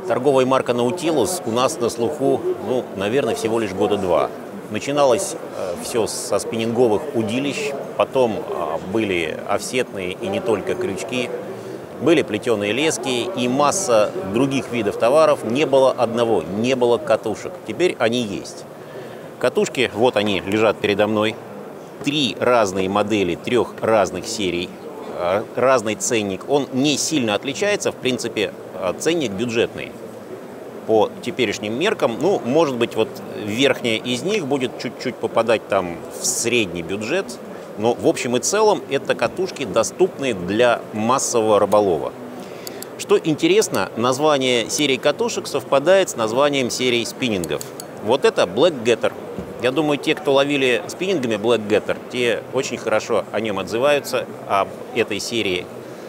Торговая марка Nautilus у нас на слуху, наверное, всего лишь года два. Начиналось все со спиннинговых удилищ, потом были офсетные и не только крючки, были плетеные лески и масса других видов товаров. Не было одного, не было катушек. Теперь они есть. Катушки, вот они лежат передо мной. 3 разные модели 3 разных серий. Разный ценник. Он не сильно отличается, в принципе, ценник бюджетный. По теперешним меркам, может быть, вот верхняя из них будет чуть-чуть попадать там в средний бюджет, но в общем и целом это катушки, доступные для массового рыболова. Что интересно, название серии катушек совпадает с названием серии спиннингов. Вот это Black Gator. Я думаю, те, кто ловили спиннингами Black Gator, те очень хорошо о нем отзываются, об этой серии.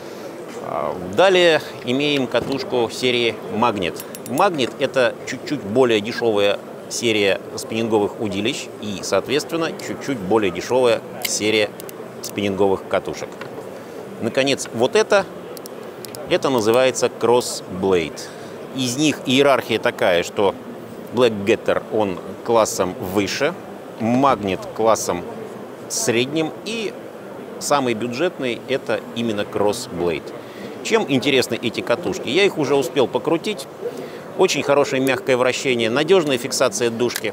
Далее имеем катушку серии Magnet. Magnet – это чуть-чуть более дешевая серия спиннинговых удилищ и, соответственно, чуть-чуть более дешевая серия спиннинговых катушек. Наконец, вот это называется Cross Blade. Из них иерархия такая, что Black Gator, он классом выше, Magnet классом средним и самый бюджетный – это именно Cross Blade. Чем интересны эти катушки? Я их уже успел покрутить. Очень хорошее мягкое вращение, надежная фиксация дужки.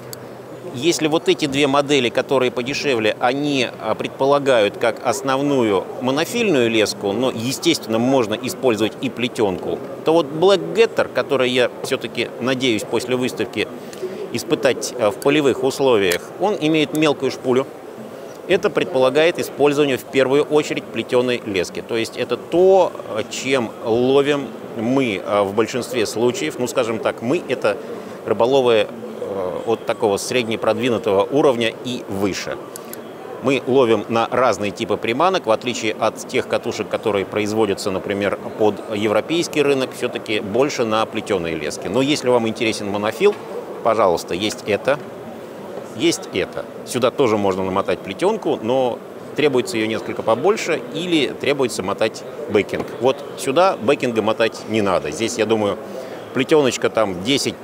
Если вот эти две модели, которые подешевле, они предполагают как основную монофильную леску, но, естественно, можно использовать и плетенку, то вот Black Gator, который я все-таки надеюсь после выставки испытать в полевых условиях, он имеет мелкую шпулю. Это предполагает использование в первую очередь плетеной лески. То есть это то, чем ловим мы в большинстве случаев. Скажем так, мы – это рыболовы от такого среднепродвинутого уровня и выше. Мы ловим на разные типы приманок, в отличие от тех катушек, которые производятся, например, под европейский рынок, все-таки больше на плетеные лески. Но если вам интересен монофил, пожалуйста, есть это. Есть это. Сюда тоже можно намотать плетенку, но требуется ее несколько побольше или требуется мотать бэкинг. Вот сюда бэкинга мотать не надо. Здесь, я думаю, плетеночка там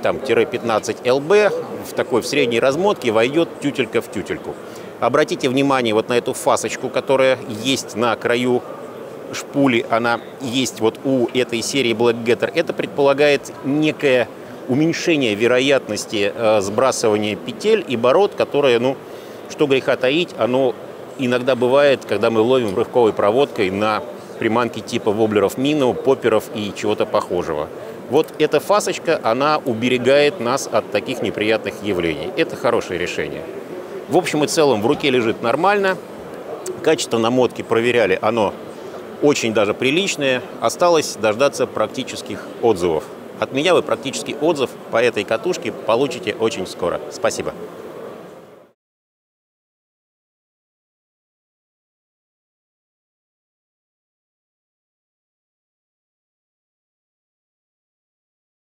10-15 ЛБ в средней размотке войдет тютелька в тютельку. Обратите внимание вот на эту фасочку, которая есть на краю шпули. Она есть вот у этой серии Black Gator. Это предполагает некое уменьшение вероятности сбрасывания петель и бород, которое, что греха таить, оно иногда бывает, когда мы ловим рывковой проводкой на приманки типа воблеров Минноу, попперов и чего-то похожего. Вот эта фасочка, она уберегает нас от таких неприятных явлений. Это хорошее решение. В общем и целом в руке лежит нормально. Качество намотки проверяли, оно очень даже приличное. Осталось дождаться практических отзывов. От меня вы практический отзыв по этой катушке получите очень скоро. Спасибо.